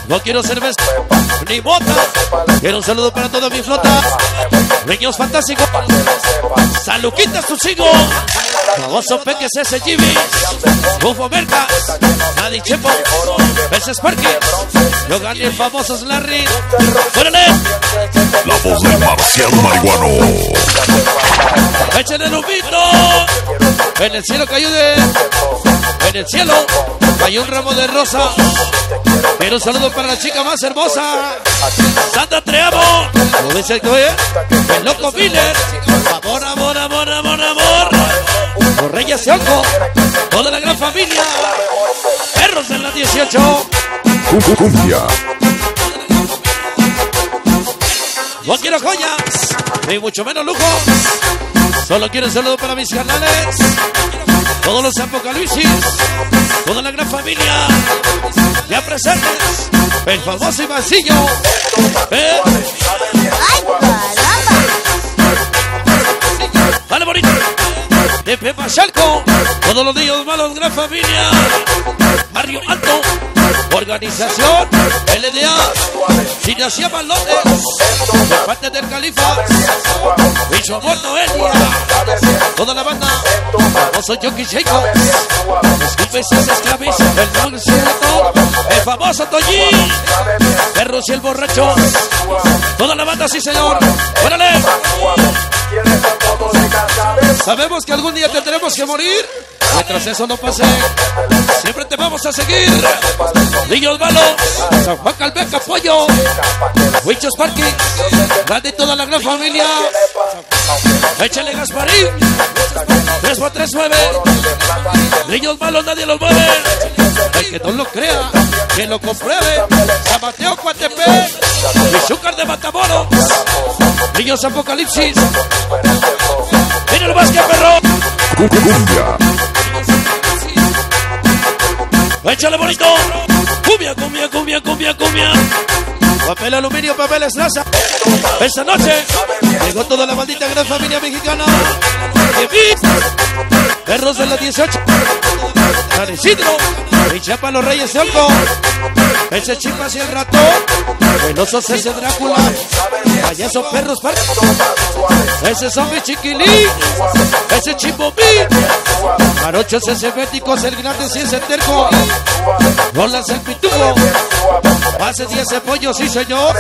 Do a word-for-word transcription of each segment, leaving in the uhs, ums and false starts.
No quiero cerveza ni bota. Quiero un saludo para toda mi flota. Niños fantásticos. Saluquitas tus hijos. Famoso Peques ese Jimmy. Bufo Merca. Nadie Chepo. Ese Sparky. Yo gané el famoso Larry. ¡Órale! La voz del marciano marihuano. ¡Échale el humito! En el cielo cayó de... En el cielo cayó un ramo de rosa. Quiero un saludo para la chica más hermosa, Sandra Treamo. Lo dice el que el loco Miller. Amor, amor, amor, amor, amor. Los Reyes de Oco. Toda la gran familia. Perros de la dieciocho. Cumbia. No quiero joyas, ni mucho menos lujo. Solo quiero un saludo para mis canales. Todos los apocalipsis. Toda la gran familia. Ya presentes. El famoso Ivancillo. ¿Eh? ¡Ay, caramba! Vale, bonito. De Pepa Chalco. Todos los niños malos, gran familia. Barrio Alto. Organización L D A. Dinastía Balotes. De parte del Califa. Y su amor Noelia. Toda la banda. Famoso Yoki Jacob. Disculpe si se esclaviza. El concierto. El famoso Toñi. Perros y el borracho. Toda la banda, sí señor. ¡Órale! Sabemos que algún día tendremos que morir. Mientras eso no pase, siempre te vamos a seguir. Niños malos, San Juan Calveca, Pollo, Huichos Parque, grande toda la gran familia. Échale Gasparín, tres por tres nueve. Niños malos, nadie los mueve. El que no lo crea, que lo compruebe. San Mateo, Coatepec, Izúcar de Matamoros. Niños Apocalipsis. Mira lo más que perro. Cumbia. Échale bonito. Cumbia, cumbia, cumbia, cumbia, cumbia. Papel aluminio, papel estraza. Esta noche llegó toda la maldita gran familia mexicana. Perros de la dieciocho. San Isidro. Y Chapa los Reyes de Oco. Ese Chipas y el ratón. Venosos ese Drácula. Payaso perros par. Ese zombie chiquilín. Ese Chimbomí. Marochos ese Béticos, el grande sí ese terco. Rolas el pitufo. Pases y ese pollo, sí señor.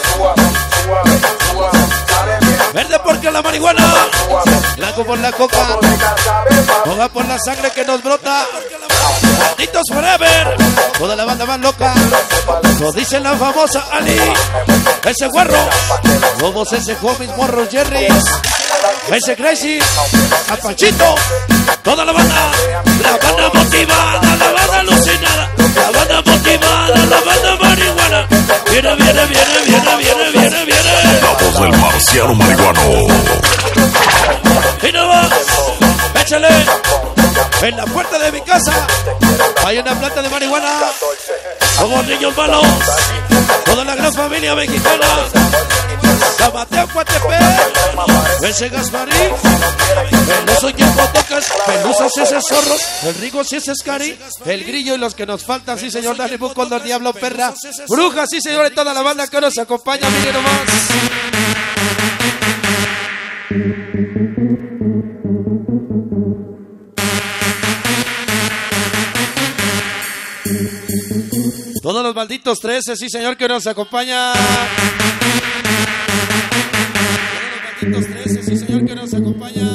Verde porque la marihuana. Blanco por la coca. Roja por la sangre que nos brota. Malditos forever. Toda la banda más loca. Lo dice la famosa Ali. Ese guarro. Lobos ese homies, morros Jerry's. Ese Crazy. Apachito. Toda la banda. La banda motivada. La banda alucinada. La banda motivada. La banda marihuana. Viene, viene, viene, viene, viene, viene, viene. La voz del marciano marihuano. Y no más. Échale. En la puerta de mi casa hay una planta de marihuana. Somos niños malos. Toda la gran familia mexicana. San Mateo, Coatepec. Ese Gasparín. Peluso y el Botocas. Pelusos ese Zorros. El Rigo sí ese Scary. El Grillo y los que nos faltan, sí señor. Dale Book con el Diablo Perra. Bruja, sí señor. Y toda la banda que nos acompaña. Miren nomás. Todos los malditos trece, sí señor, que nos acompaña. Todos los malditos trece, sí señor, que nos acompaña.